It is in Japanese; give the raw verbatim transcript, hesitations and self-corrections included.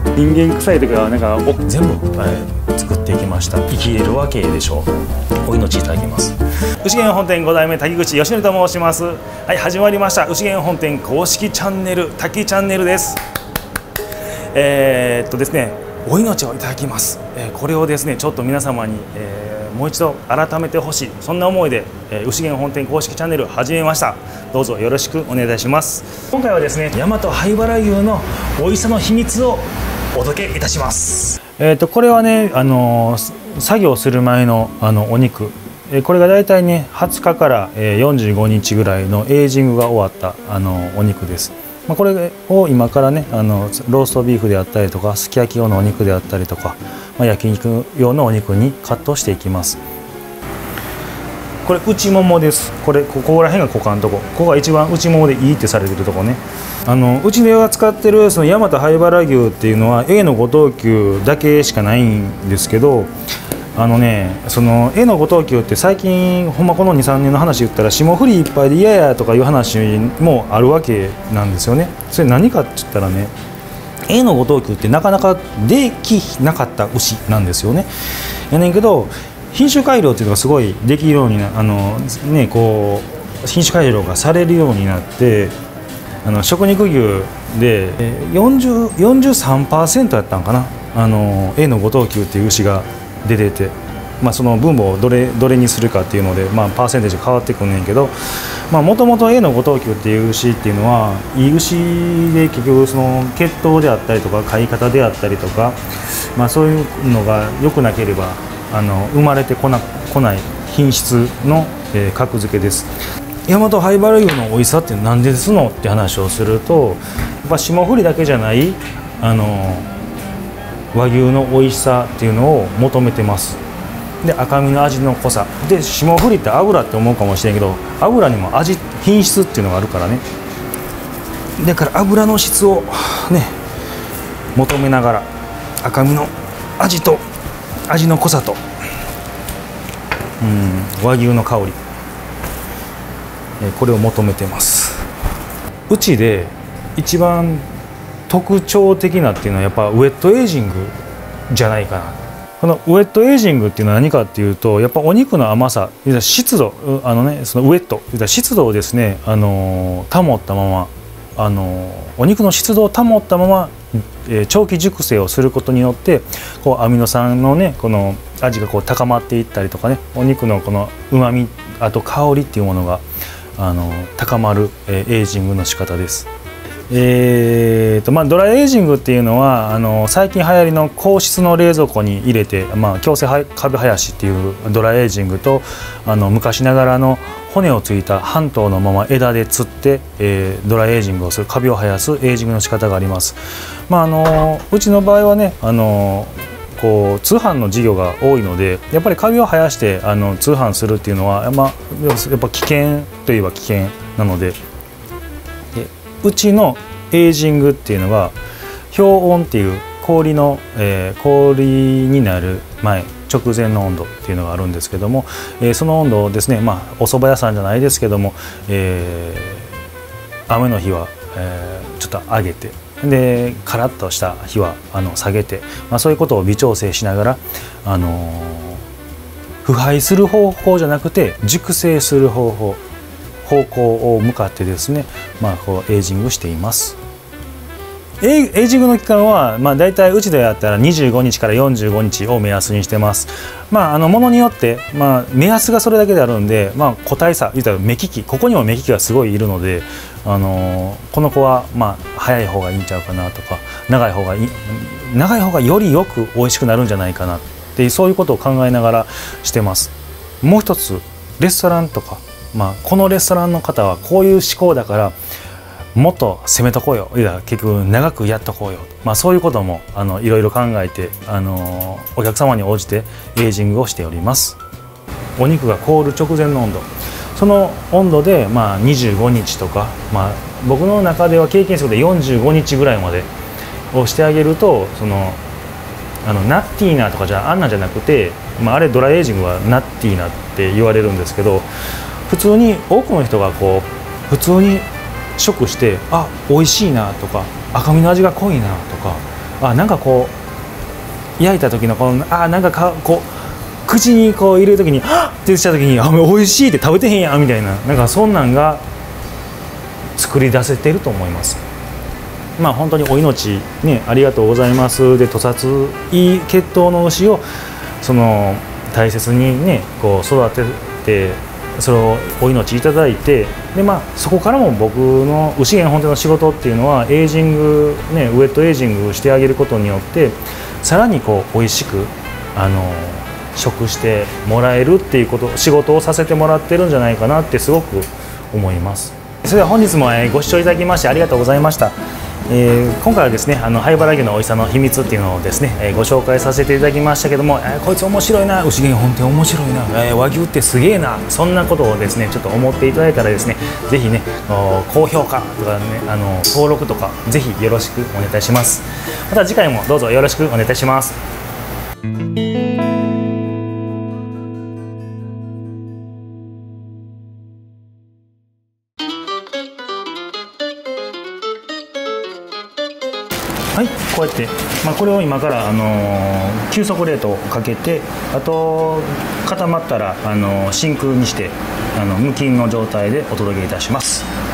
人間臭いとかなんか全部、えー、作っていきました。生きれるわけでしょう。お命いただきます。牛源本店ご代目滝口義則と申します。はい、始まりました牛源本店公式チャンネル滝チャンネルです。えー、っとですねお命をいただきます。えー、これをですねちょっと皆様に、えーもう一度改めてほしい、そんな思いで、えー、牛源本店公式チャンネル始めました。どうぞよろしくお願いいたします。今回はですね大和灰原牛の美味しさの秘密をお届けいたします。えーとこれはね、あのー、作業する前のあのお肉、えー、これがだいたいねはつかからよんじゅうごにちぐらいのエイジングが終わったあのお肉です。まあ、これを今からねあのローストビーフであったりとかすき焼き用のお肉であったりとか、まあ、焼肉用のお肉にカットしていきます。これ内ももです。これここら辺が股間のとこ、ここが一番内ももでいいってされてるとこね。あのうちでは使ってるその大和灰原牛っていうのは A のご等級だけしかないんですけど、あのねその A のご等級って最近ほんまこのにさんねんの話言ったら霜降りいっぱいで嫌やとかいう話もあるわけなんですよね。それ何かって言ったらね A のご等級ってなかなかできなかった牛なんですよね。やねんけど品種改良っていうのがすごいできるようになあのねこう品種改良がされるようになって、あの食肉牛で よんじゅう、よんじゅうさんパーセント やったんかな、あの A のご等級っていう牛が出てて、まあ、その分母をどれどれにするかっていうので、まあ、パーセンテージ変わってくんねんけど、もともと A のご等級っていう牛っていうのはいい牛で結局その血統であったりとか飼い方であったりとか、まあ、そういうのが良くなければあの生まれてこな、こない品質の、えー、格付けです。大和灰原牛の美味しさって何ですのって話をすると、やっぱ霜降りだけじゃないあの和牛の美味しさっていうのを求めてます。で赤身の味の濃さで霜降りって油って思うかもしれんけど、油にも味品質っていうのがあるからね。だから油の質をね求めながら赤身の味と味の濃さとうん和牛の香り、これを求めてます。うちで一番特徴的なっていうのはやっぱウェットエイジングじゃないかな。このウェットエイジングっていうのは何かっていうと、やっぱお肉の甘さ、湿度、あのねそのウェット、湿度をですねあの保ったまま、あのお肉の湿度を保ったまま、えー、長期熟成をすることによってこうアミノ酸のねこの味がこう高まっていったりとかね、お肉のこのうまみあと香りっていうものがあの高まる、えー、エイジングの仕方です。えーとまあ、ドライエイジングっていうのはあの最近流行りの硬質の冷蔵庫に入れて、まあ、強制カビ生やしっていうドライエイジングと、あの昔ながらの骨をついた半頭のまま枝でつって、えー、ドライエイジングをするカビを生やすエイジングの仕方があります。まあ、あのうちの場合はねあのこう通販の事業が多いので、やっぱりカビを生やしてあの通販するっていうのは、まあ、やっぱ危険といえば危険なので。うちのエイジングっていうのが氷温っていう氷の、えー、氷になる前直前の温度っていうのがあるんですけども、えー、その温度をですね、まあ、お蕎麦屋さんじゃないですけども、えー、雨の日は、えー、ちょっと上げてでカラッとした日はあの下げて、まあ、そういうことを微調整しながら、あのー、腐敗する方法じゃなくて熟成する方法方向を向かってですね、まあ、こうエイジングしています。エイ、エイジングの期間は、まあ、大体うちでやったらにじゅうごにちからよんじゅうごにちを目安にしてます。まあ、あのものによって、まあ、目安がそれだけであるんで、まあ、個体差言ったら目利き、ここにも目利きがすごいいるので、あのー、この子は、まあ、早い方がいいんちゃうかなとか長い方がいい長い方がよりよく美味しくなるんじゃないかなってそういうことを考えながらしてます。もう一つレストランとか、まあ、このレストランの方はこういう思考だからもっと攻めとこうよ、いや結局長くやっとこうよ、まあ、そういうこともあのいろいろ考えて、あのお客様に応じてエイジングをしております。お肉が凍る直前の温度、その温度で、まあ、にじゅうごにちとか、まあ、僕の中では経験数でよんじゅうごにちぐらいまでをしてあげると、そのあのナッティーナとかじゃあんなんじゃなくて、まあ、あれドライエイジングはナッティーナって言われるんですけど、普通に多くの人がこう普通に食してあ美味しいなとか赤身の味が濃いなとかあなんかこう焼いた時のこのあなんかかこう口にこう入れる時にはっってした時にあ美味しいって食べてへんやんみたいな、なんかそんなんが作り出せてると思います。まあ本当にお命ねありがとうございますで、屠殺いい血統の牛をその大切にねこう育てて、それをお命いただいて、でまあそこからも僕の牛源本店の仕事っていうのはエイジングねウェットエイジングしてあげることによってさらにこう美味しくあの食してもらえるっていうこと仕事をさせてもらってるんじゃないかなってすごく思います。それでは本日もご視聴いただきましてありがとうございました。えー、今回はですねあの灰原牛の美味しさの秘密っていうのをですね、えー、ご紹介させていただきましたけども、えー、こいつ面白いな牛源本店面白いな、えー、和牛ってすげえな、そんなことをですねちょっと思っていただいたらですねぜひね高評価とかねあの登録とかぜひよろしくお願いいたします。また次回もどうぞよろしくお願いいたします。はい、こうやって、まあ、これを今から、あのー、急速冷凍をかけて、あと固まったら、あのー、真空にしてあの無菌の状態でお届けいたします。